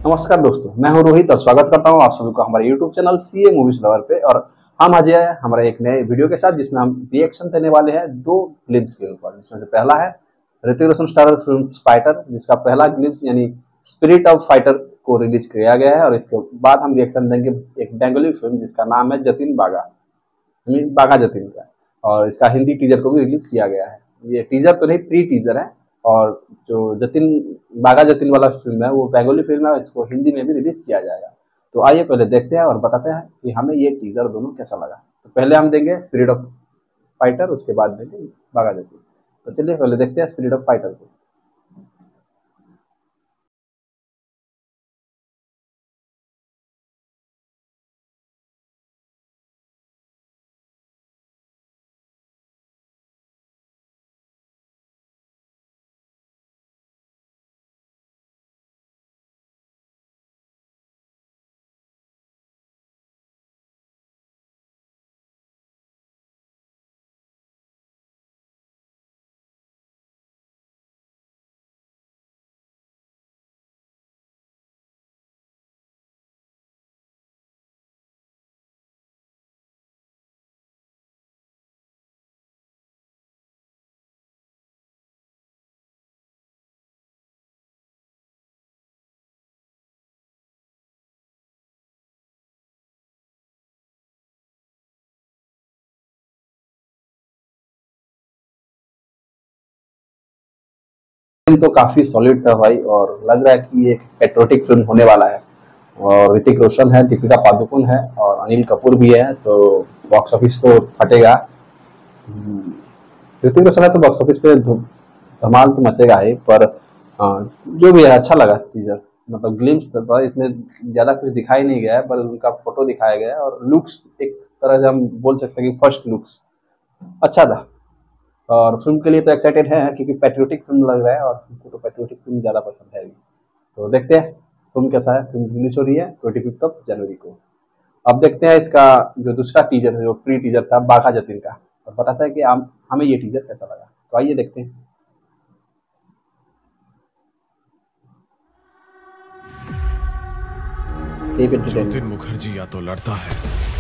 नमस्कार दोस्तों, मैं हूं रोहित और स्वागत करता हूं आप सभी को हमारे YouTube channel CA movies lover पे। और हम आज आए हैं हमारे एक नए वीडियो के साथ जिसमें हम रिएक्शन देने वाले हैं दो ग्लिम्स के ऊपर। जिसमें से पहला है Hrithik Roshan starrer film fighter, जिसका पहला ग्लिम्स यानी स्पिरिट ऑफ फाइटर को रिलीज किया गया है। और इसके बाद हम रिएक्शन देंगे एक बेंगोली फिल्म जिसका नाम है जतिन बागा, यानी बागा जतिन का। और इसका हिंदी टीजर को भी रिलीज किया गया है। ये टीजर तो नहीं, प्री टीजर है। और जो जतिन बागा जतिन वाला फिल्म है वो बेंगोली फिल्म है, इसको हिंदी में भी रिलीज किया जाएगा। तो आइए पहले देखते हैं और बताते हैं कि हमें ये टीजर दोनों कैसा लगा। तो पहले हम देंगे स्पिरिट ऑफ फाइटर, उसके बाद देंगे बागा जतिन। तो चलिए पहले देखते हैं स्पिरिट ऑफ फाइटर को। फिल्म तो काफी सॉलिड था भाई, और लग रहा है कि एक पेट्रोटिक फिल्म होने वाला है। और ऋतिक रोशन है, दीपिका पादुकोण है और अनिल कपूर भी है। तो बॉक्स ऑफिस तो फटेगा। ऋतिक रोशन है तो बॉक्स ऑफिस पे धमाल तो मचेगा ही। पर जो भी है अच्छा लगा टीजर, मतलब ग्लिम्स था। इसमें ज्यादा कुछ दिखाई नहीं गया है, पर उनका फोटो दिखाया गया है। और लुक्स एक तरह से हम बोल सकते हैं कि फर्स्ट लुक्स अच्छा था। और फिल्म के लिए तो एक्साइटेड है क्योंकि पैट्रियोटिक फिल्म लग रहा है और हमको तो पैट्रियोटिक फिल्म ज़्यादा पसंद है अभी। तो देखते हैं फिल्म कैसा है। फिल्म रिलीज हो रही है 25 जनवरी को। अब देखते हैं इसका जो दूसरा टीजर है, जो प्री टीजर था बाघा जतिन का, और बताता है कि हमें ये टीजर कैसा लगा। तो आइए देखते हैं। जतिन मुखर्जी या तो लड़ता है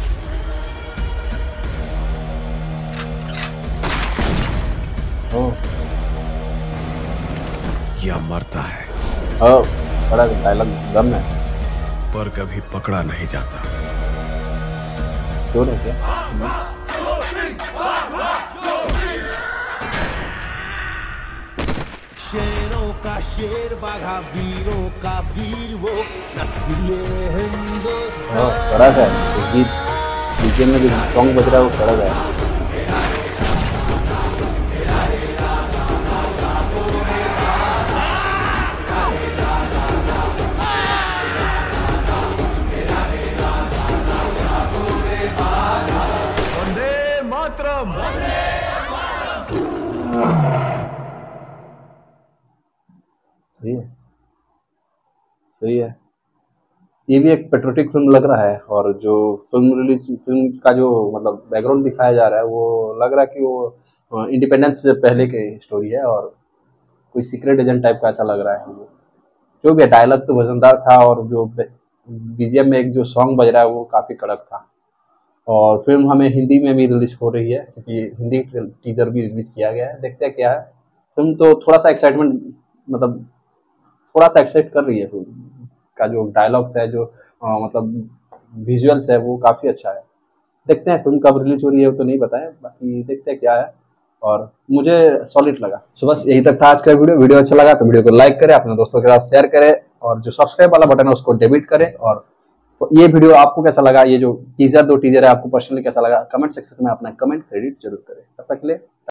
या मरता है, बड़ा डायलॉग दम है। पर कभी पकड़ा नहीं जाता। क्यों नहीं क्या? शेरों का शेर बाघा, वीरों का वीर वो नस्ले हिंदुस्तान। बड़ा है गीत, डीजे में जो सॉन्ग बज रहा है वो बड़ा है। सही है, सही है। ये भी एक पेट्रोटिक फिल्म लग रहा है। और जो फिल्म का जो मतलब बैकग्राउंड दिखाया जा रहा है वो लग रहा है कि वो इंडिपेंडेंस से पहले की स्टोरी है। और कोई सीक्रेट एजेंट टाइप का ऐसा लग रहा है। जो भी डायलॉग तो वजनदार था, और जो बीजीएम में एक जो सॉन्ग बज रहा है वो काफ़ी कड़क था। और फिल्म हमें हिंदी में भी रिलीज हो रही है क्योंकि हिंदी टीजर भी रिलीज किया गया है। देखते हैं क्या है। फिल्म तो थोड़ा सा एक्साइटमेंट, मतलब थोड़ा सा एक्साइट कर रही है। फिल्म का जो डायलॉग्स है, जो मतलब विजुअल्स है वो काफ़ी अच्छा है। देखते हैं फिल्म कब रिलीज हो रही है वो तो नहीं बताएं, बाकी देखते हैं क्या है। और मुझे सॉलिड लगा। सो बस यही तक था आज का वीडियो अच्छा लगा तो वीडियो को लाइक करें, अपने दोस्तों के साथ शेयर करें, और जो सब्सक्राइब वाला बटन है उसको डेबिट करें। और ये वीडियो आपको कैसा लगा, ये जो दो टीजर है आपको पर्सनली कैसा लगा, कमेंट सेक्शन में अपना कमेंट क्रेडिट जरूर करें। तब तक के लिए